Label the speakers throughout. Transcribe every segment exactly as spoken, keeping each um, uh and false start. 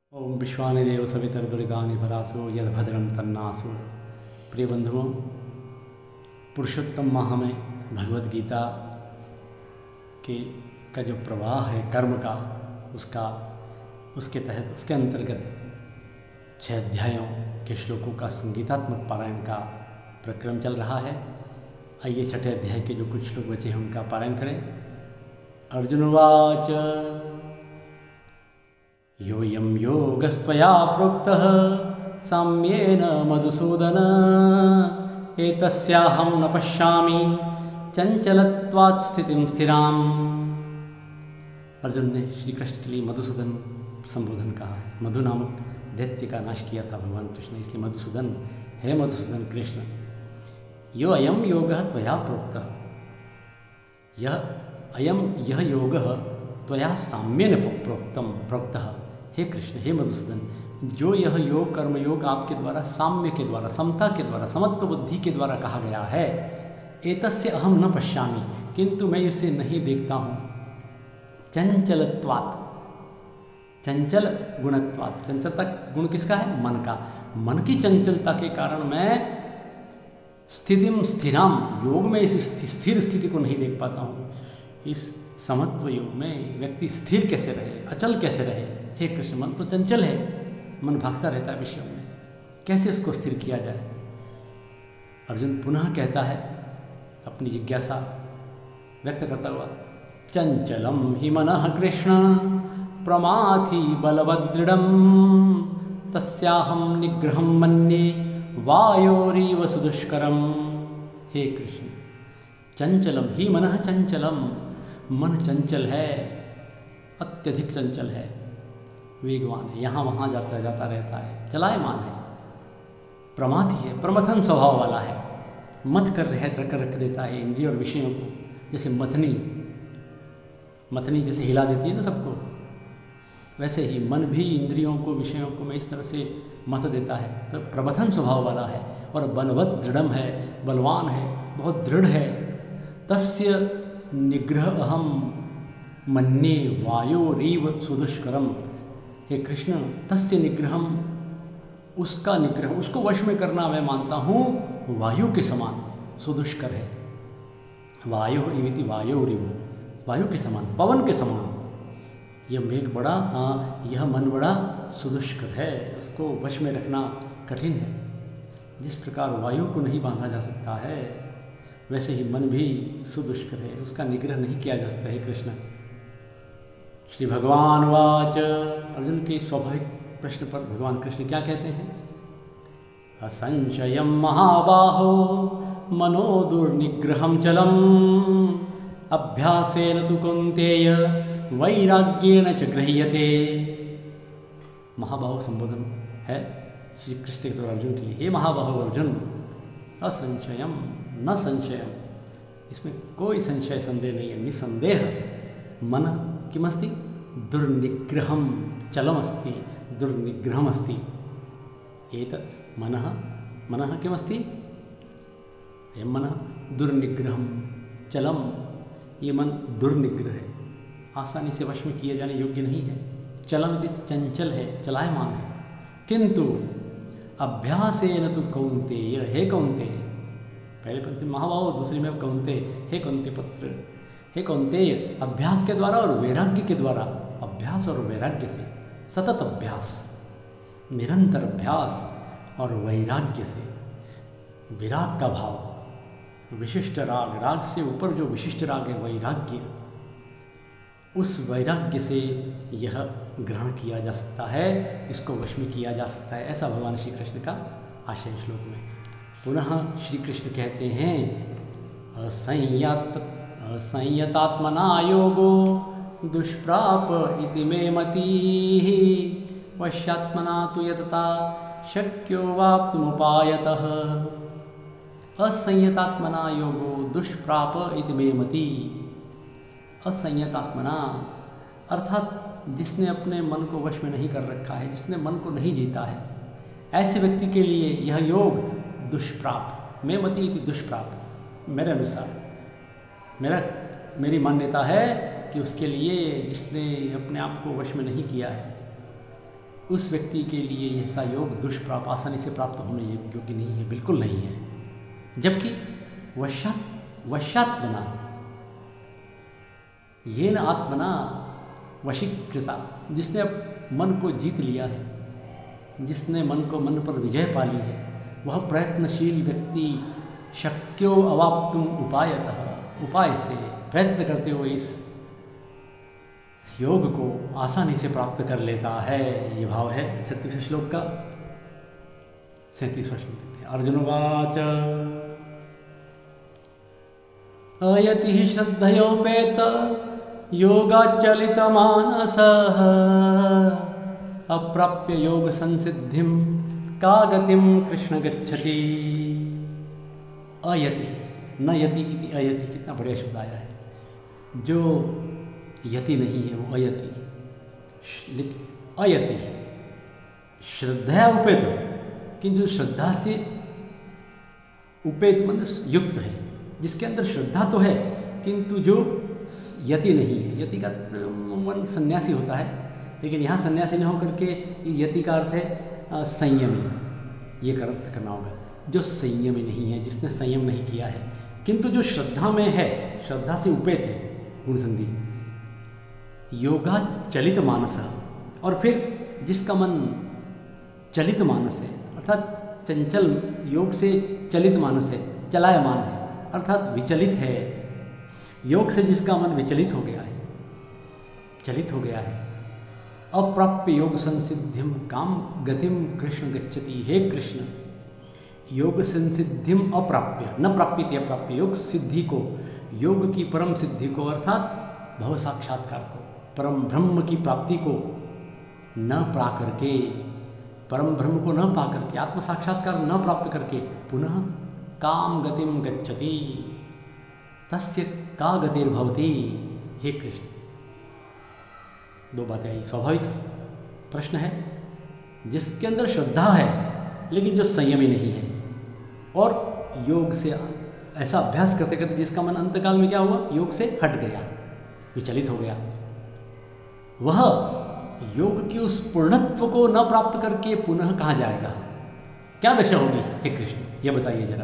Speaker 1: ओम विश्वानि देव सवितर्दुरितानि परासो यद्भद्रं तन्नासो। प्रिय बंधुओं, पुरुषोत्तम माह में भगवद गीता के का जो प्रवाह है कर्म का, उसका उसके तहत उसके अंतर्गत छह अध्यायों के श्लोकों का संगीतात्मक पारायण का प्रक्रम चल रहा है। आइए छठे अध्याय के जो कुछ श्लोक बचे हैं उनका पारायण करें। अर्जुनवाच योऽयं योगस्त्वया प्रोक्तः साम्येन मधुसूदन एतस्याहं न पश्यामि चंचलत्वात् स्थितिं स्थिराम्। अर्जुन ने श्री कृष्ण के लिए मधुसूदन संबोधन कहा है। मधु नामक दैत्य का नाश किया था भगवान कृष्ण, इसलिए मधुसूदन है। मधुसूदन कृष्ण, यो अयम योगः त्वया प्रोक्तः, यह अयम यह योगः त्वया साम्येन प्रोक्तम प्रोक्तः। हे कृष्ण, हे मधुसूदन, जो यह योग कर्म योग आपके द्वारा साम्य के द्वारा, समता के द्वारा, समत्व बुद्धि के द्वारा कहा गया है, एतस्य अहम न पश्यामि, किंतु मैं इसे नहीं देखता हूँ। चंचलत्वात्, चंचल गुणत्वात्, चंचलता गुण किसका है? मन का। मन की चंचलता के कारण मैं स्थितिम स्थिराम, योग में इस स्थिर स्थिति को नहीं देख पाता हूँ। इस समत्व योग में व्यक्ति स्थिर कैसे रहे, अचल कैसे रहे? हे कृष्ण, मन तो चंचल है, मन भागता रहता है विषयों में, कैसे उसको स्थिर किया जाए? अर्जुन पुनः कहता है अपनी जिज्ञासा व्यक्त करता हुआ, चंचलम हि मनः कृष्ण प्रमाथि बलवदृढ़ं तस्याहं निग्रहं मन्ये वायोरीव सुदुष्करम। हे कृष्ण, चंचलम ही मनः चंचलम, मन चंचल है, अत्यधिक चंचल है, वेगवान है, यहाँ वहाँ जाता जाता रहता है, चलायमान है, प्रमाथि है, प्रमथन स्वभाव वाला है, मथ कर रह कर रख देता है इंद्रिय और विषयों को। जैसे मथनी मथनी जैसे हिला देती है ना सबको, वैसे ही मन भी इंद्रियों को विषयों को में इस तरह से मथ देता है। तो प्रमथन स्वभाव वाला है और बलवत दृढ़म है, बलवान है, बहुत दृढ़ है। तस्य निग्रह अहम मन्ये वायोरीव सुदुष्करम। हे कृष्ण, तस्य निग्रहम, उसका निग्रह, उसको वश में करना मैं मानता हूँ वायु के समान सुदुष्कर है। वायु इति वायोरीव, वायु के समान, पवन के समान। यह मेघ बड़ा, हाँ, यह मन बड़ा सुदुष्कर है, उसको वश में रखना कठिन है। जिस प्रकार वायु को नहीं बांधा जा सकता है, वैसे ही मन भी सुदुष्कर है, उसका निग्रह नहीं किया जा सकता है। कृष्ण श्री भगवान वाच, अर्जुन के स्वाभाविक प्रश्न पर भगवान कृष्ण क्या कहते हैं? असंशयं महाबाहो मनो दुर्निग्रहं चलम अभ्यासेन तु कौन्तेय वैराग्येण च गृह्यते। महाबाहो संबोधन है श्री कृष्ण के द्वारा अर्जुन के लिए। हे महाबाहो अर्जुन, असंशयम न संशयम, इसमें कोई संशय संदेह नहीं है, निसंदेह मन किमस्ति? दुर्निग्रहम चलमस्ति, दुर्निग्रहमस्ति। एतत् मनः मनः किमस्ति? अयं मनः दुर्निग्रहम चलम, ये मन दुर्निग्रह है, आसानी से वश में किए जाने योग्य नहीं है। चलम यदि चंचल है, चलायमान है। किंतु अभ्यासेन तु कौन्तेय, हे कौन्तेय, पहले पंक्ति महाबाहो, दूसरी में कौन्तेय, हे कौन्तेय पुत्र, हे कौन्तेय, अभ्यास के द्वारा और वैराग्य के द्वारा, अभ्यास और वैराग्य से, सतत अभ्यास, निरंतर अभ्यास और वैराग्य से, विराग का भाव, विशिष्ट राग, राग से ऊपर जो विशिष्ट राग है वैराग्य, उस वैराग्य से यह ग्रहण किया जा सकता है, इसको वश में किया जा सकता है। ऐसा भगवान श्री कृष्ण का आशय श्लोक में। पुनः श्री कृष्ण कहते हैं, असंयत असंयतात्मना योगो दुष्प्राप इति मे मतिः वश्यात्मना तु यतता शक्यो वाप्तुमुपायतः। असंयतात्मना योगो दुष्प्राप इति मे मतिः। असंयतात्मना अर्थात जिसने अपने मन को वश में नहीं कर रखा है, जिसने मन को नहीं जीता है, ऐसे व्यक्ति के लिए यह योग दुष्प्राप, मे मति इति दुष्प्राप, मेरे अनुसार, मेरा मेरी मान्यता है कि उसके लिए जिसने अपने आप को वश में नहीं किया है, उस व्यक्ति के लिए ऐसा योग दुष्प्राप आसानी से प्राप्त होने योग्य नहीं है, बिल्कुल नहीं है। जबकि वशात वशात्मना ये न आत्मना वशीकृता, जिसने मन को जीत लिया है, जिसने मन को मन पर विजय पा ली है, वह प्रयत्नशील व्यक्ति शक्यो अवाप्तुम उपायतः, उपाय से प्रयत्न करते हुए इस योग को आसानी से प्राप्त कर लेता है। ये भाव है छत्तीसवें श्लोक का। सैंतीसवां श्लोक देखते हैं। अर्जुनवाच अयति श्रद्धयोपेत योगाचलितमानसः अप्राप्य योग संसिद्धिं का गतिं कृष्ण गच्छति। अयति न यति इति अयति, कितना बढ़िया शब्द आया है। जो यति नहीं है वो अयति, अयति श्रद्धा उपेत, किंतु श्रद्धा से उपेत मतलब युक्त है, जिसके अंदर श्रद्धा तो है किंतु जो यति नहीं है। यति का मन सन्यासी होता है, लेकिन यहाँ सन्यासी न होकर के यति का अर्थ है संयमी। ये का अर्थ करना होगा, जो संयमी नहीं है, जिसने संयम नहीं किया है, किंतु जो श्रद्धा में है, श्रद्धा से उपेत है, गुण संधि योगा चलित मानस, और फिर जिसका मन चलित मानस है, अर्थात चंचल, योग से चलित मानस है, चलायमान है, अर्थात विचलित है। योग से जिसका मन विचलित हो गया है, चलित हो गया है, अप्राप्य योग संसिद्धिम काम गतिम कृष्ण गच्छति। हे कृष्ण, योग संसिद्धिम अप्राप्य, न प्राप्यति अप्राप्य, योग सिद्धि को, योग की परम सिद्धि को, अर्थात भव साक्षात्कार को, परम ब्रह्म की प्राप्ति को न पा करके, परम ब्रह्म को न पा करके, आत्म साक्षात्कार न प्राप्त करके पुनः काम गतिम गच्छति, तस्य का गतिर्भवति। हे कृष्ण, दो बातें आई। स्वाभाविक प्रश्न है, जिसके अंदर श्रद्धा है लेकिन जो संयमी नहीं है, और योग से ऐसा अभ्यास करते करते जिसका मन अंतकाल में क्या हुआ, योग से हट गया, विचलित हो गया, वह योग की उस पूर्णत्व को न प्राप्त करके पुनः कहाँ जाएगा, क्या दशा होगी। हे कृष्ण, ये बताइए जरा।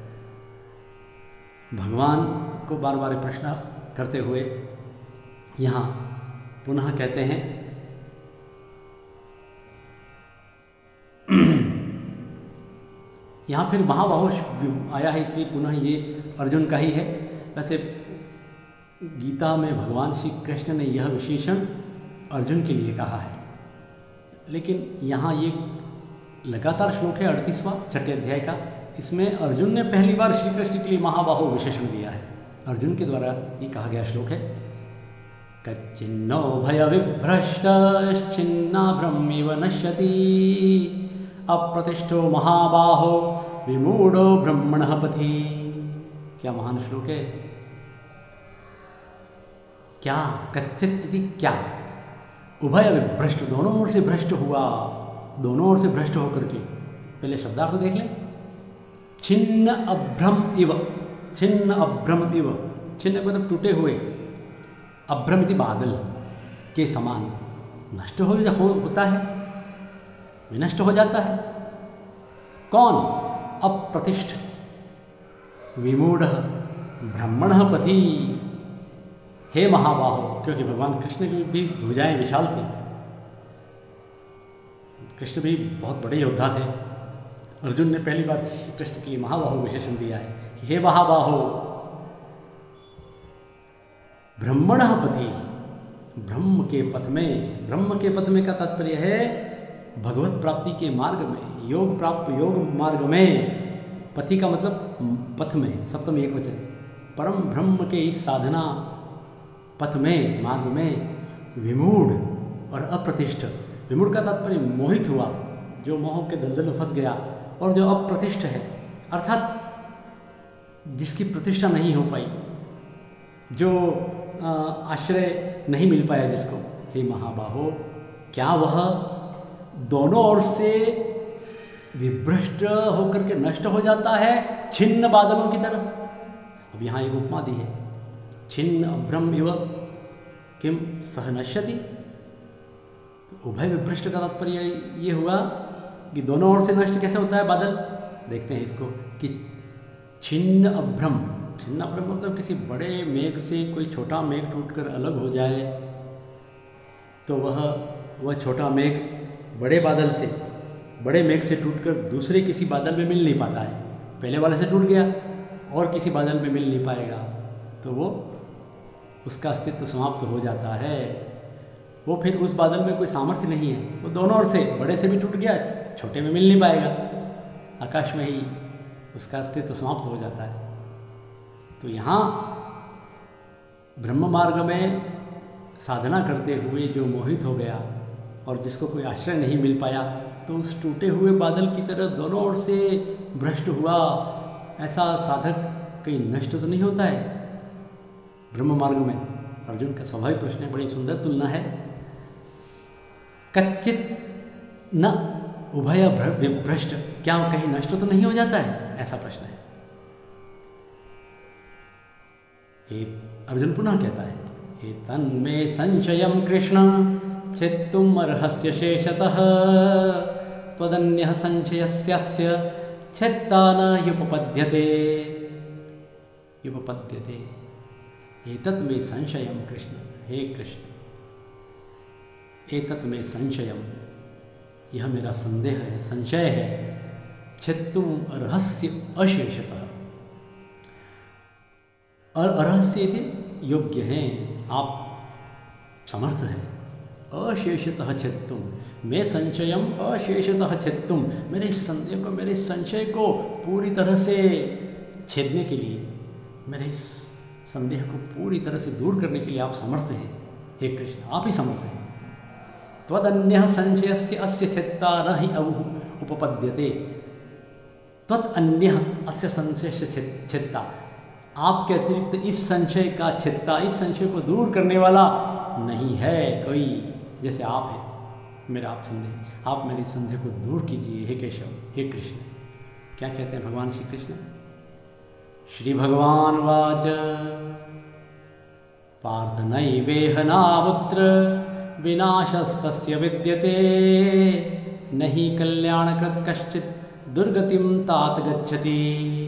Speaker 1: भगवान को बार बार प्रश्न करते हुए यहाँ पुनः कहते हैं यहाँ फिर महाबाहो आया है, इसलिए पुनः ये अर्जुन का ही है। वैसे गीता में भगवान श्री कृष्ण ने यह विशेषण अर्जुन के लिए कहा है, लेकिन यहाँ ये लगातार श्लोक है अड़तीसवां छठे अध्याय का, इसमें अर्जुन ने पहली बार श्री कृष्ण के लिए महाबाहो विशेषण दिया है। अर्जुन के द्वारा ये कहा गया श्लोक है, कच्चिन्नो भय विभ्रष्टश्चिन्ना ब्रह्मिव नश्यति अप्रतिष्ठो महाबाहो विमूढ़ो ब्रह्मणः पथि। क्या महान श्लोक है। क्या कच्चित इति क्या, उभय विभ्रष्ट, दोनों ओर से भ्रष्ट हुआ, दोनों ओर से भ्रष्ट होकर के, पहले शब्दार्थ देख लें। छिन्न अभ्रम इव, छिन्न अभ्रम इव, छिन्न मतलब टूटे हुए, अभ्रम इति बादल के समान, नष्ट हो, हो होता है, विनष्ट हो जाता है। कौन, अप्रतिष्ठ, विमूढ़, ब्रह्मणः पथि। हे महाबाहो, क्योंकि भगवान कृष्ण की भी भुजाएं विशाल थी, कृष्ण भी बहुत बड़े योद्धा थे। अर्जुन ने पहली बार कृष्ण के लिए महाबाहो विशेषण दिया है कि हे महाबाहो, ब्रह्मणः पथि, ब्रह्म के पथ में, ब्रह्म के पथ में का तात्पर्य है भगवत प्राप्ति के मार्ग में, योग प्राप्त योग मार्ग में, पथि का मतलब पथ में, सप्तम एक वचन, परम ब्रह्म के इस साधना पथ में, मार्ग में, विमूढ़ और अप्रतिष्ठ। विमूढ़ का तात्पर्य मोहित हुआ, जो मोह के दलदल में फंस गया, और जो अप्रतिष्ठ है अर्थात जिसकी प्रतिष्ठा नहीं हो पाई, जो आश्रय नहीं मिल पाया जिसको। हे महाबाहो, क्या वह दोनों ओर से विभ्रष्ट होकर के नष्ट हो जाता है छिन्न बादलों की तरह। अब यहाँ एक उपमा दी है, छिन्न अभ्रम इव किम सह नश्यति, तो उभय विभ्रष्ट का तात्पर्य ये हुआ कि दोनों ओर से नष्ट कैसे होता है बादल। देखते हैं इसको कि छिन्न अभ्रम, छिन्न अभ्रम मतलब किसी बड़े मेघ से कोई छोटा मेघ टूटकर अलग हो जाए तो वह वह छोटा मेघ बड़े बादल से, बड़े मेघ से टूटकर दूसरे किसी बादल में मिल नहीं पाता है। पहले वाले से टूट गया और किसी बादल में मिल नहीं पाएगा तो वो उसका अस्तित्व समाप्त हो जाता है। वो फिर उस बादल में कोई सामर्थ्य नहीं है, वो दोनों ओर से, बड़े से भी टूट गया, छोटे में मिल नहीं पाएगा, आकाश में ही उसका अस्तित्व समाप्त हो जाता है। तो यहाँ ब्रह्म मार्ग में साधना करते हुए जो मोहित हो गया और जिसको कोई आश्रय नहीं मिल पाया तो उस टूटे हुए बादल की तरह दोनों ओर से भ्रष्ट हुआ, ऐसा साधक कहीं नष्ट तो नहीं होता है ब्रह्म मार्ग में। अर्जुन का स्वाभाविक प्रश्न है, बड़ी सुंदर तुलना है। कच्चित न उभय विभ्रष्ट, क्या वो कहीं नष्ट तो नहीं हो जाता है, ऐसा प्रश्न है। हे अर्जुन पुनः कहता है, हे तन्मे संशयं कृष्ण छेत्तुम अर्हस्य शेषतः त्वदन्यः संशयस्यस्य छेत्ता न ह्युपपद्यते ह्युपपद्यते। एतत् मे संशयं कृष्ण, हे कृष्ण एतत् मे संशयम, यह मेरा संदेह है, संशय है। छेत्तुम अर्हस्य अशेषतः, और अर्हस्य यदि योग्य हैं, आप समर्थ हैं। अशेषतः छेत्तुम, मैं संशयम अशेषतः छेत्तुम, मेरे इस संदेह को, मेरे इस संशय को पूरी तरह से छेदने के लिए, मेरे इस संदेह को पूरी तरह से दूर करने के लिए आप समर्थ हैं। हे कृष्ण, आप ही समर्थ हैं। त्वदन्यः संशयस्य अस्य छेत्ता न हि उपपद्यते। त्वदन्यः अस्य संशयस्य छेत्ता, आपके अतिरिक्त इस संशय का छेत्ता, इस संशय को दूर करने वाला नहीं है कोई, जैसे आप हैं। मेरा आप संदेह, आप मेरे संदेह को दूर कीजिए हे केशव, हे कृष्ण। क्या कहते हैं भगवान श्री कृष्ण? श्री भगवान वाच पार्थ नैवेह नामुत्र विनाशस्तस्य विद्यते नहि कल्याणकृत कश्चित् दुर्गतिं तात गच्छति।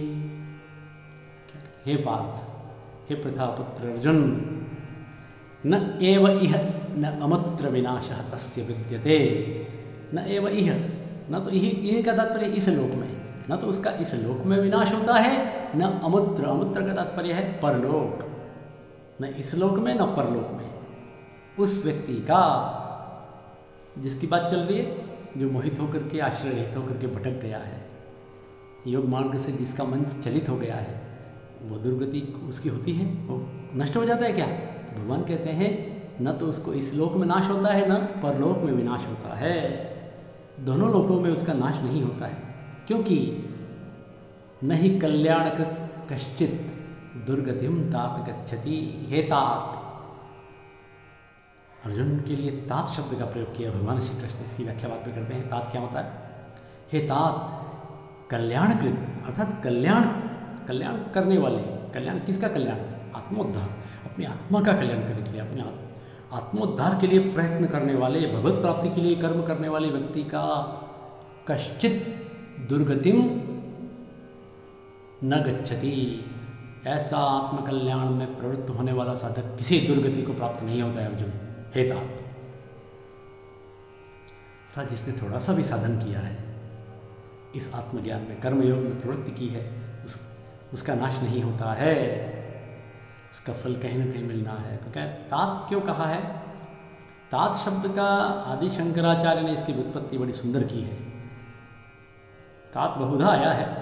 Speaker 1: हे पार्थ, हे प्रथापुत्र अर्जुन, न एव इह न अमुत्र विनाशः तस्य विद्यते। न एव इह, न तो इह, इह का तात्पर्य इस लोक में, न तो उसका इस लोक में विनाश होता है, न अमुत्र, अमुत्र का तात्पर्य है परलोक, न इस लोक में न परलोक में। उस व्यक्ति का, जिसकी बात चल रही है, जो मोहित होकर के, आश्रय रहित होकर के भटक गया है, योग मार्ग से जिसका मन चलित हो गया है, वो दुर्गति उसकी होती है, वो नष्ट हो जाता है क्या? भगवान कहते हैं न तो उसको इस लोक में नाश होता है, न परलोक में विनाश होता है। दोनों लोकों में उसका नाश नहीं होता है, क्योंकि नहीं कल्याणकृत कश्चित दुर्गतिम तात गच्छति। हे तात, अर्जुन के लिए तात शब्द का प्रयोग किया भगवान श्री कृष्ण। इसकी व्याख्या बाद में करते हैं। तात क्या होता है? हे तात कल्याणकृत, अर्थात कल्याण, कल्याण करने वाले। कल्याण किसका कल्याण? आत्मोद्धार, अपनी आत्मा का कल्याण करने के लिए, अपने आत्मोद्धार के लिए प्रयत्न करने वाले, भगवत प्राप्ति के लिए कर्म करने वाले व्यक्ति का कश्चित दुर्गतिम न गच्छति, ऐसा आत्मकल्याण में प्रवृत्त होने वाला साधक किसी दुर्गति को प्राप्त नहीं होता है। अर्जुन, हे तात, अर्थात जिसने थोड़ा सा भी साधन किया है, इस आत्मज्ञान में, कर्मयोग में प्रवृत्ति की है, उस उसका नाश नहीं होता है, उसका फल कहीं ना कहीं मिलना है। तो क्या तात क्यों कहा है? तात शब्द का आदि शंकराचार्य ने इसकी व्युत्पत्ति बड़ी सुंदर की है। तात बहुधा आया है,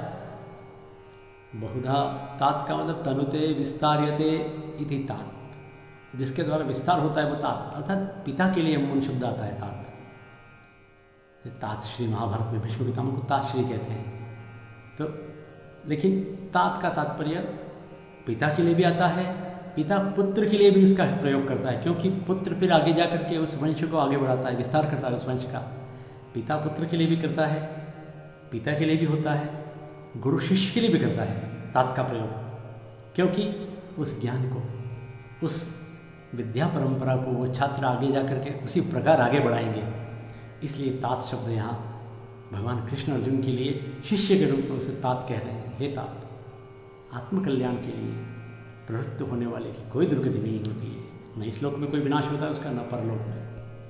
Speaker 1: बहुधा तात का मतलब तनुते विस्तार्यते इति तात, जिसके द्वारा विस्तार होता है वो तात, अर्थात पिता के लिए मूल शब्द आता है तात। तात श्री महाभारत में भीष्म पितामह को तात श्री कहते हैं। तो लेकिन तात का तात्पर्य पिता के लिए भी आता है, पिता पुत्र के लिए भी इसका प्रयोग करता है, क्योंकि पुत्र फिर आगे जा करके उस वंश को आगे बढ़ाता है, विस्तार करता है उस वंश का। पिता पुत्र के लिए भी करता है, पिता के लिए भी होता है, गुरु शिष्य के लिए भी करता है तात का प्रयोग, क्योंकि उस ज्ञान को, उस विद्या परंपरा को वो छात्र आगे जा कर के उसी प्रकार आगे बढ़ाएंगे। इसलिए तात शब्द यहाँ भगवान कृष्ण अर्जुन के लिए शिष्य के रूप में उसे तात कह रहे हैं। हे तात, आत्मकल्याण के लिए प्रवृत्त होने वाले की कोई दुर्गति नहीं होती है, न इस लोक में कोई विनाश होता है उसका, न परलोक में।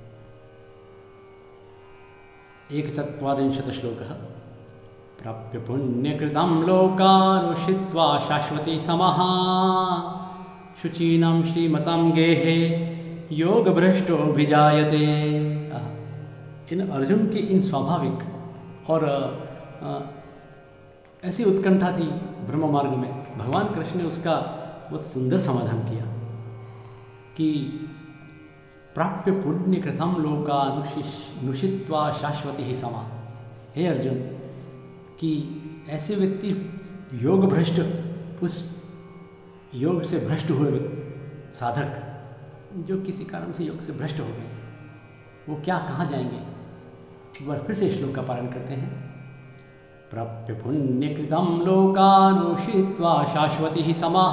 Speaker 1: एक चत्वारिंशत् श्लोकः। प्राप्य पुण्यकृतं लोकानुषित्वा शाश्वती समः शुचीनां श्रीमतां गेहे योगभ्रष्टोऽभिजायते। इन अर्जुन के इन स्वाभाविक और आ, ऐसी उत्कंठा थी ब्रह्म मार्ग में, भगवान कृष्ण ने उसका बहुत सुंदर समाधान किया कि प्राप्य पुण्यकृतं लोकानुषित्वा शाश्वती ही समा। हे अर्जुन, कि ऐसे व्यक्ति योग भ्रष्ट, उस योग से भ्रष्ट हुए साधक जो किसी कारण से योग से भ्रष्ट हो गए, वो क्या कहाँ जाएंगे? एक बार फिर से श्लोक का पारण करते हैं। प्राप्य पुण्यकृतं लोकानुषित्वा शाश्वती ही समाः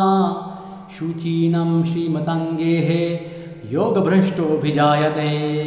Speaker 1: शुचीनं श्रीमतां गेहे योग भ्रष्टोऽभिजायते।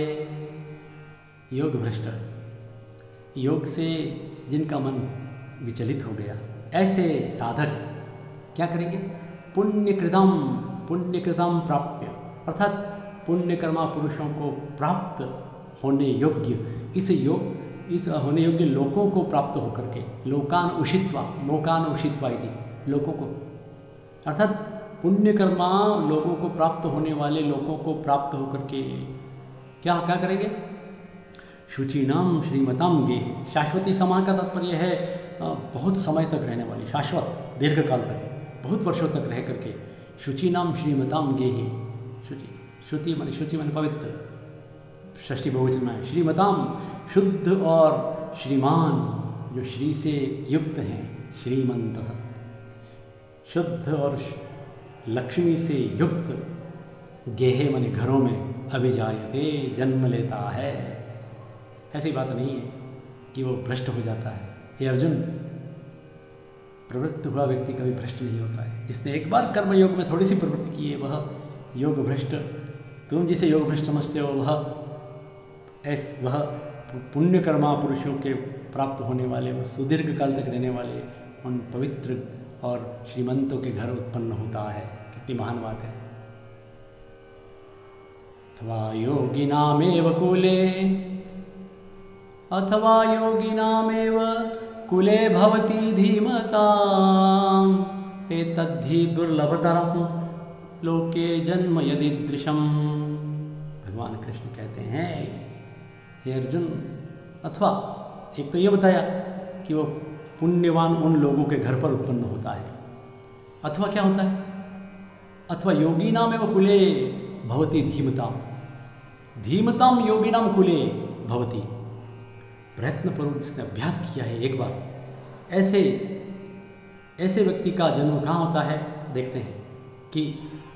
Speaker 1: योग भ्रष्ट, योग से जिनका मन विचलित हो गया, ऐसे साधक क्या करेंगे? पुण्यकृतम, पुण्यकृतम प्राप्य, अर्थात पुण्यकर्मा पुरुषों को प्राप्त होने योग्य, इस योग इस होने योग्य लोकों को प्राप्त होकर के, लोकान उषित्वा, लोकान उषित्वा यदि लोकों को, अर्थात पुण्यकर्मा लोगों को प्राप्त होने वाले लोगों को प्राप्त होकर के क्या क्या करेंगे? शुचीनाम श्रीमताम गे। शाश्वती समाह का तात्पर्य है बहुत समय तक रहने वाली, शाश्वत, दीर्घ काल तक, बहुत वर्षों तक रह करके। शुचीनाम श्रीमताम गे, शुचि, श्रुति माने शुचि माने पवित्र, षष्ठी बहुवचन में। श्रीमताम शुद्ध और श्रीमान, जो श्री से युक्त हैं, श्रीमंत, शुद्ध और लक्ष्मी से युक्त, गेहे माने घरों में, अभिजायते जन्म लेता है। ऐसी बात नहीं है कि वो भ्रष्ट हो जाता है। हे अर्जुन, प्रवृत्त हुआ व्यक्ति कभी भ्रष्ट नहीं होता है। जिसने एक बार कर्म योग में थोड़ी सी प्रवृत्ति की है वह योग भ्रष्ट, तुम जिसे योग भ्रष्ट समझते हो वह ऐस वह पुण्यकर्मा पुरुषों के प्राप्त होने वाले, वो सुदीर्घ काल तक रहने वाले उन पवित्र और श्रीमंतों के घर उत्पन्न होता है। कितनी महान बात है। अथवा योगिनामेव कुले, अथवा योगिनामेव कुले भवति धीमताम् एतद्धि दुर्लभतरं लोके जन्म यदीदृशम्। भगवान कृष्ण कहते हैं, हे अर्जुन, अथवा एक तो ये बताया कि वो पुण्यवान उन लोगों के घर पर उत्पन्न होता है, अथवा क्या होता है? अथवा योगिनाम एव कुले भवति धीमताम, धीमताम योगिनाम कुले भवति। प्रयत्नपूर्वक जिसने अभ्यास किया है एक बार, ऐसे ऐसे व्यक्ति का जन्म कहाँ होता है? देखते हैं कि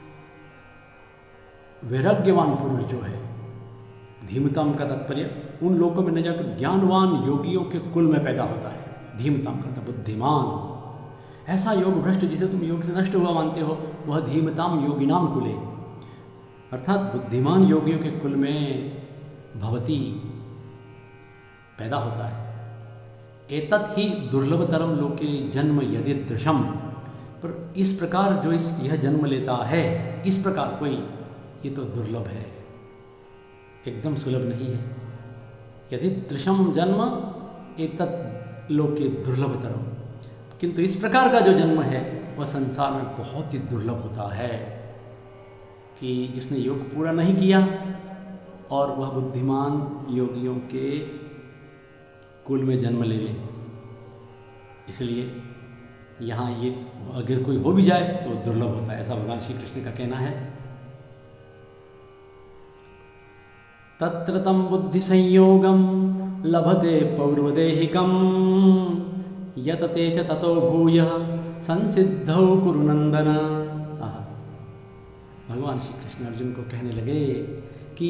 Speaker 1: वैराग्यवान पुरुष जो है, धीमताम का तात्पर्य उन लोगों में न जाकर ज्ञानवान योगियों के कुल में पैदा होता है। धीमताम का बुद्धिमान, ऐसा योग भ्रष्ट जिसे तुम योग से नष्ट हुआ मानते हो, वह धीमताम योगिनाम कुले, अर्थात बुद्धिमान योगियों के कुल में भवती पैदा होता है। एतत् ही दुर्लभतरम लोके जन्म यदीदृशम्, पर इस प्रकार जो इस यह जन्म लेता है, इस प्रकार कोई, ये तो दुर्लभ है, एकदम सुलभ नहीं है। यदीदृशम् जन्म एतत् लोके दुर्लभतरम, किंतु इस प्रकार का जो जन्म है वह संसार में बहुत ही दुर्लभ होता है कि जिसने योग पूरा नहीं किया और वह बुद्धिमान योगियों के कुल में जन्म ले ले। इसलिए यहाँ ये अगर कोई हो भी जाए तो दुर्लभ होता है, ऐसा भगवान श्री कृष्ण का कहना है। तत्र तं बुद्धि संयोगम लभते पौर्वदेहिकम यतते च ततो भूय संसिद्धौ कुरु नंदन। भगवान श्री कृष्ण अर्जुन को कहने लगे कि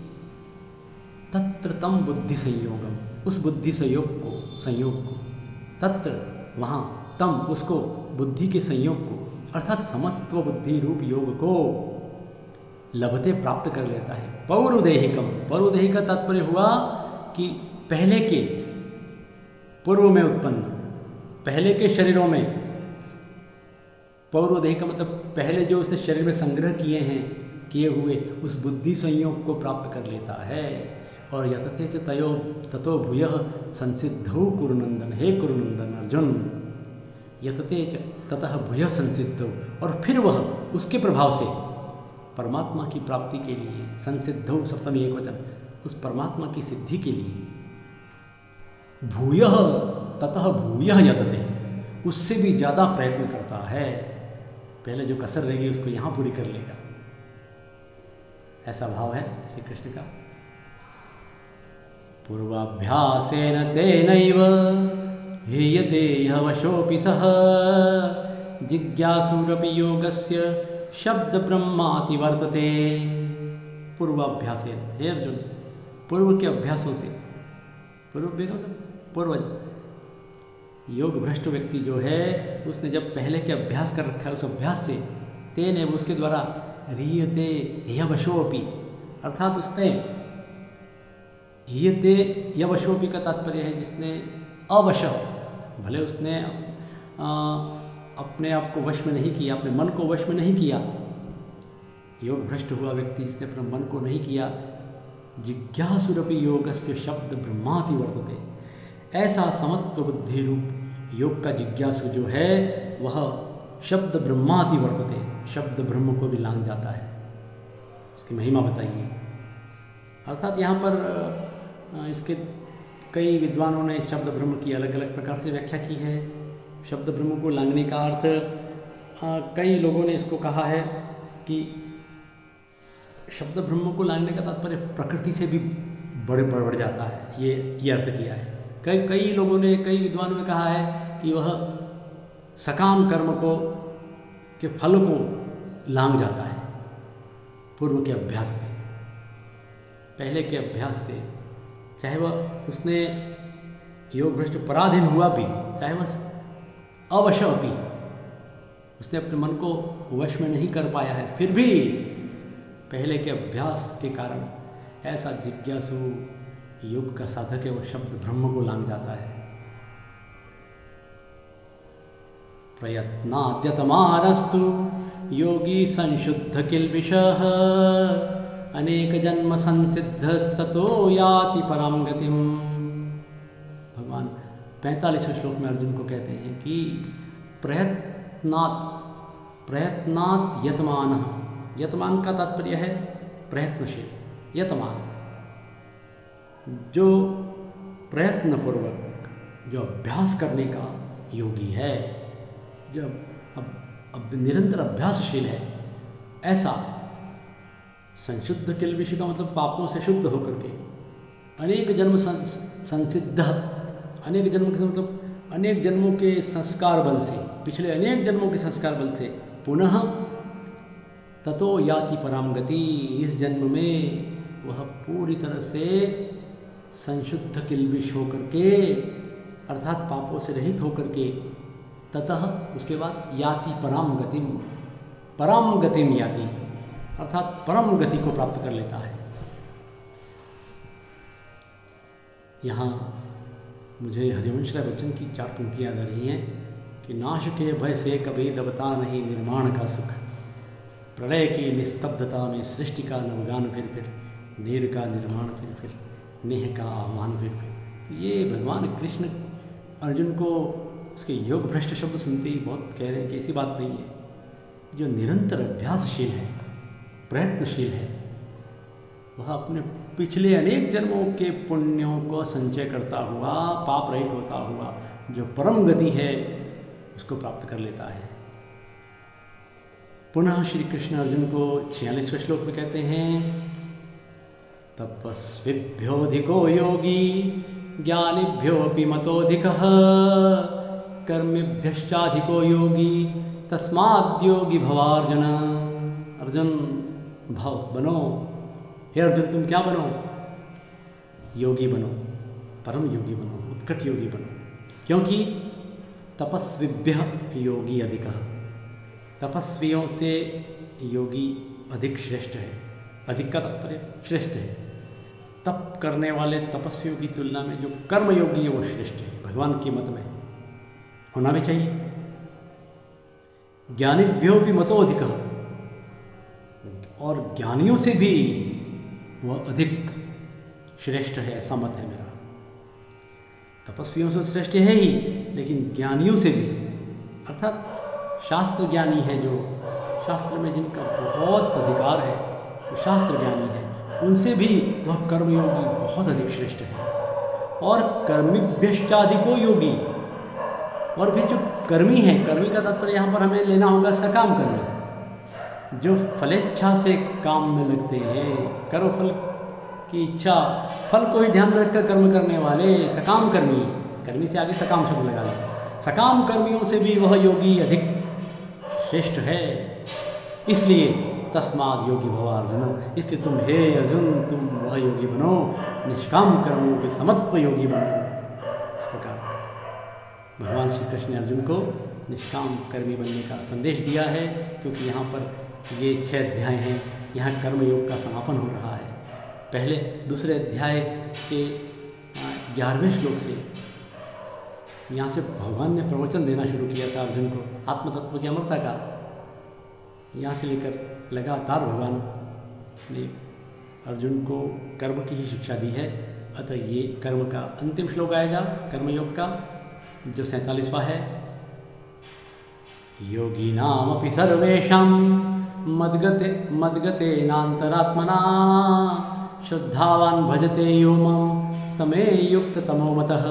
Speaker 1: तत्र तम बुद्धि संयोगम, उस बुद्धि संयोग को, संयोग को, तत्र वहाँ, तम उसको, बुद्धि के संयोग को, अर्थात समत्व बुद्धि रूप योग को, लभते प्राप्त कर लेता है। पौरुदेहिकम, पौरुदेहिक का तात्पर्य हुआ कि पहले के, पूर्व में उत्पन्न, पहले के शरीरों में, पौरुदेहिक का मतलब पहले जो उसने शरीर में संग्रह किए हैं, किए हुए उस बुद्धि संयोग को प्राप्त कर लेता है। और यतते च तयो ततो भूयः संसिद्धौ कुरुनंदन, हे कुरुनंदन अर्जुन, यतते च ततः भूयः संसिद्धौ, और फिर वह उसके प्रभाव से परमात्मा की प्राप्ति के लिए, संसिद्धौ सप्तमी एक वचन, उस परमात्मा की सिद्धि के लिए, भूयः ततः भूयः यतते, उससे भी ज़्यादा प्रयत्न करता है। पहले जो कसर रहेगी उसको यहाँ पूरी कर लेगा, ऐसा भाव है श्री कृष्ण का। पूर्वाभ्यासेन तेनैव हीयते यवशोऽपि सः जिज्ञासुरपि योगस्य शब्द ब्रह्माति वर्तते। पूर्वाभ्यासेन, हे अर्जुन, पूर्व के अभ्यासों से, पूर्व मतलब पूर्वज, योग भ्रष्ट व्यक्ति जो है उसने जब पहले के अभ्यास कर रखा है, उस अभ्यास से तेन उसके द्वारा रीयते यवशोऽपि, अर्थात उसने, हीयते यवशोऽपि का तात्पर्य है जिसने अवश, भले उसने आ, अपने आप को वश में नहीं किया, अपने मन को वश में नहीं किया, योग भ्रष्ट हुआ व्यक्ति जिसने अपने मन को नहीं किया, जिज्ञासुरपि योगस्य शब्द ब्रह्माति वर्तते, ऐसा समत्व बुद्धि रूप योग का जिज्ञासु जो है वह शब्द ब्रह्माति वर्तते, शब्द ब्रह्म को भी लांघ जाता है। उसकी महिमा बताइए। अर्थात यहाँ पर इसके कई विद्वानों ने शब्द ब्रह्म की अलग अलग प्रकार से व्याख्या की है। शब्द ब्रह्म को लांघने का अर्थ, कई लोगों ने इसको कहा है कि शब्द ब्रह्म को लांघने का तात्पर्य प्रकृति से भी बड़े बढ़ जाता है, ये ये अर्थ किया है। कई कई लोगों ने, कई विद्वानों ने कहा है कि वह सकाम कर्म को के फल को लांघ जाता है पूर्व के अभ्यास से, पहले के अभ्यास से, चाहे वह उसने योग भ्रष्ट पराधीन हुआ भी, चाहे वह अवश भी, उसने अपने मन को वश में नहीं कर पाया है, फिर भी पहले के अभ्यास के कारण ऐसा जिज्ञासु योग का साधक है, वह शब्द ब्रह्म को लांघ जाता है। प्रयत्नाद्यतमानस्तु योगी संशुद्ध किल्बिषः अनेक जन्म संसिद्धस्ततो याति परां गतिम। भगवान पैंतालीसवें श्लोक में अर्जुन को कहते हैं कि प्रयत्नात् प्रयत्नात् यतमान, यतमान का तात्पर्य है प्रयत्नशील, यतमान जो प्रयत्नपूर्वक जो अभ्यास करने का योगी है, जो अब अब निरंतर अभ्यासशील है, ऐसा संशुद्ध किल्बिष का मतलब पापों से शुद्ध होकर के, अनेक जन्म संसिद्ध, अनेक जन्म के मतलब अनेक जन्मों के संस्कार बल से, पिछले अनेक जन्मों के संस्कार बल से पुनः ततो याति परां गति, इस जन्म में वह पूरी तरह से संशुद्ध किल्बिष होकर के, अर्थात पापों से रहित होकर के, ततः उसके बाद याति परां गतिम, परां गतिम याति, अर्थात परम गति को प्राप्त कर लेता है। यहाँ मुझे हरिवंश राय बच्चन की चार पंक्तियाँ याद आ रही हैं कि नाश के भय से कभी दबता नहीं निर्माण का सुख, प्रलय की निस्तब्धता में सृष्टि का नवगान फिर फिर, नीर का निर्माण फिर फिर, नेह का आह्वान फिर फिर। ये भगवान कृष्ण अर्जुन को उसके योग भ्रष्ट शब्द सुनते ही बहुत कह रहे हैं कि ऐसी बात नहीं है, जो निरंतर अभ्यासशील है, प्रयत्नशील है, वह अपने पिछले अनेक जन्मों के पुण्यों को संचय करता हुआ, पाप रहित होता हुआ, जो परम गति है उसको प्राप्त कर लेता है। पुनः श्री कृष्ण अर्जुन को छियालीसवें श्लोक में कहते हैं, तपस्विभ्योऽधिको योगी ज्ञानिभ्योऽपि मतोऽधिकः कर्मिभ्यश्चाधिको योगी तस्माद्योगी भवार्जुन। अर्जुन भव बनो, हे अर्जुन तुम क्या बनो? योगी बनो, परम योगी बनो, उत्कट योगी बनो, क्योंकि तपस्विभ्य योगी अधिकः, तपस्वियों से योगी अधिक श्रेष्ठ है। अधिक का तात्पर्य श्रेष्ठ है। तप करने वाले तपस्वियों की तुलना में जो कर्मयोगी है वो श्रेष्ठ है, भगवान के मत में होना भी चाहिए। ज्ञानिभ्यो भी मतो अधिक, और ज्ञानियों से भी वह अधिक श्रेष्ठ है, ऐसा मत है मेरा। तपस्वियों से श्रेष्ठ है ही, लेकिन ज्ञानियों से भी, अर्थात शास्त्र ज्ञानी है, जो शास्त्र में जिनका बहुत अधिकार है, वो शास्त्र ज्ञानी है, उनसे भी वह कर्मयोगी बहुत अधिक श्रेष्ठ है। और कर्मिभ्यश्चाधिको योगी, और भी जो कर्मी है, कर्मी का तात्पर्य यहाँ पर हमें लेना होगा सकाम कर्मी, जो फलेच्छा से काम में लगते हैं, करो फल की इच्छा, फल को ही ध्यान में रखकर कर्म करने वाले सकाम कर्मी। कर्मी से आगे सकाम शब्द लगा लें। सकाम कर्मियों से भी वह योगी अधिक श्रेष्ठ है। इसलिए तस्माद योगी भव अर्जुन, इसलिए तुम हे अर्जुन तुम वह योगी बनो, निष्काम कर्मियों के समत्व योगी बनो। इस प्रकार भगवान श्री कृष्ण ने अर्जुन को निष्काम कर्मी बनने का संदेश दिया है, क्योंकि यहाँ पर ये छह अध्याय हैं, यहाँ कर्मयोग का समापन हो रहा है। पहले दूसरे अध्याय के ग्यारहवें श्लोक से यहाँ से भगवान ने प्रवचन देना शुरू किया था अर्जुन को आत्मतत्व की अमरता का। यहाँ से लेकर लगातार भगवान ने अर्जुन को कर्म की ही शिक्षा दी है। अतः ये कर्म का अंतिम श्लोक आएगा, कर्मयोग का, जो सैंतालीसवां है। योगिनामपि सर्वेषां मद्गते मद्गतेनान्तरात्मना श्रद्धावान् भजते यो मां समे युक्ततमो मतः।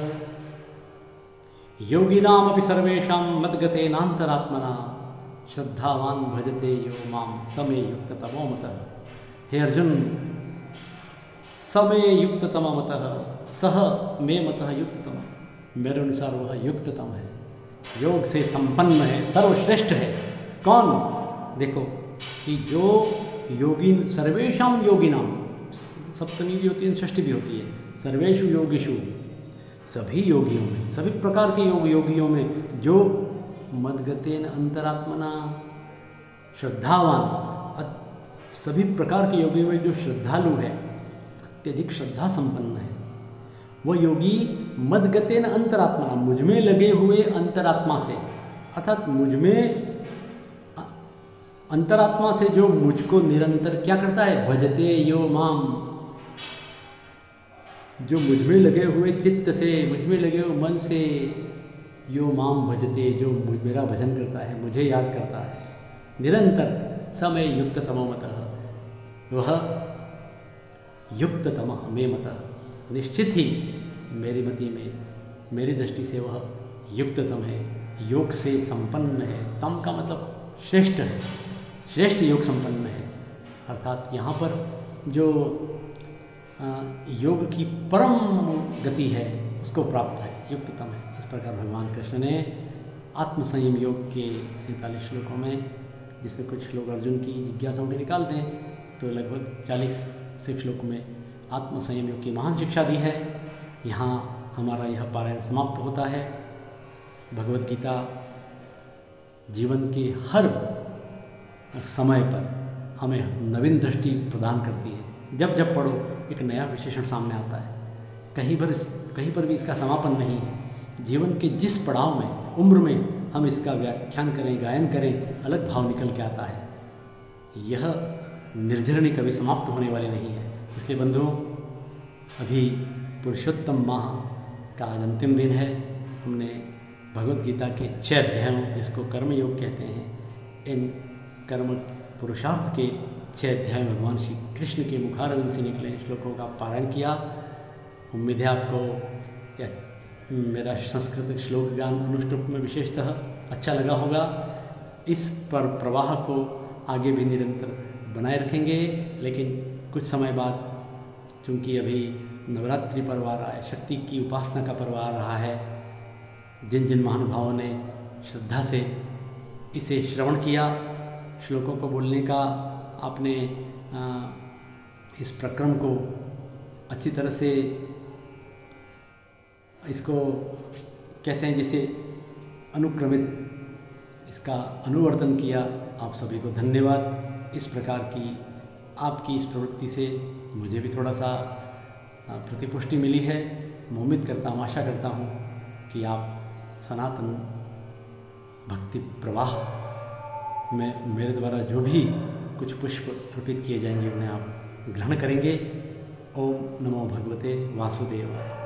Speaker 1: योगिनामपि सर्वेषां मद्गतेनान्तरात्मना श्रद्धावान् भजते यो मां समे युक्ततमो मतः। हे अर्जुन, समे युक्ततम मतः, सह मे मतः युक्ततम, मेरे अनुसार वह युक्ततम है, योग से संपन्न है, सर्वश्रेष्ठ है। कौन? देखो कि जो योगी, सर्वेषां योगिनाम, सप्तमी भी होती है, षष्ठी भी होती है, सर्वेषु योगिषु, सभी योगियों में, सभी प्रकार के योग योगियों में जो मद्गतेन अंतरात्मना श्रद्धावान, सभी प्रकार के योगियों में जो श्रद्धालु है, अत्यधिक श्रद्धा संपन्न है, वह योगी मद्गतेन अंतरात्मना, मुझमें लगे हुए अंतरात्मा से, अर्थात मुझमें अंतरात्मा से जो मुझको निरंतर क्या करता है, भजते यो माम, जो मुझमें लगे हुए चित्त से, मुझमें लगे हुए मन से, यो माम भजते, जो मेरा भजन करता है, मुझे याद करता है निरंतर, समय युक्ततमो मतः, वह युक्ततम मे मतः, निश्चित ही मेरी मति में, मेरी दृष्टि से वह युक्ततम है, योग से संपन्न है। तम का मतलब श्रेष्ठ है, श्रेष्ठ योग संपन्न है। अर्थात यहाँ पर जो योग की परम गति है उसको प्राप्त है, युक्ततम है। इस प्रकार भगवान कृष्ण ने आत्मसंयम योग के सैंतालीस श्लोकों में, जिसमें कुछ श्लोक अर्जुन की जिज्ञासाओं के निकालते हैं, तो लगभग चालीस से श्लोक में आत्मसंयम योग की महान शिक्षा दी है। यहाँ हमारा यह पारायण समाप्त होता है। भगवद गीता जीवन के हर समय पर हमें नवीन दृष्टि प्रदान करती है। जब जब पढ़ो एक नया विशेषण सामने आता है। कहीं पर कहीं पर भी इसका समापन नहीं है। जीवन के जिस पड़ाव में, उम्र में हम इसका व्याख्यान करें, गायन करें, अलग भाव निकल के आता है। यह निर्झरणी कभी समाप्त होने वाली नहीं है। इसलिए बंधुओं, अभी पुरुषोत्तम माह का आज अंतिम दिन है। हमने भगवद गीता के छह अध्यायों, जिसको कर्मयोग कहते हैं, इन कर्म पुरुषार्थ के छह अध्याय भगवान श्री कृष्ण के मुखारविंद से निकले श्लोकों का पारायण किया। उम्मीद है आपको या मेरा संस्कृत श्लोक ज्ञान अनुष्टुप में विशेषतः अच्छा लगा होगा। इस पर प्रवाह को आगे भी निरंतर बनाए रखेंगे, लेकिन कुछ समय बाद, चूँकि अभी नवरात्रि पर्व आ रहा है, शक्ति की उपासना का पर्व आ रहा है, जिन जिन महानुभावों ने श्रद्धा से इसे श्रवण किया, श्लोकों को बोलने का आपने आ, इस प्रक्रम को अच्छी तरह से, इसको कहते हैं जिसे अनुक्रमित, इसका अनुवर्तन किया, आप सभी को धन्यवाद। इस प्रकार की आपकी इस प्रवृत्ति से मुझे भी थोड़ा सा प्रतिपुष्टि मिली है। मैं उम्मीद करता हूँ, आशा करता हूँ कि आप सनातन भक्ति प्रवाह में मेरे द्वारा जो भी कुछ पुष्प अर्पित किए जाएंगे उन्हें आप ग्रहण करेंगे। ओम नमो भगवते वासुदेवाय।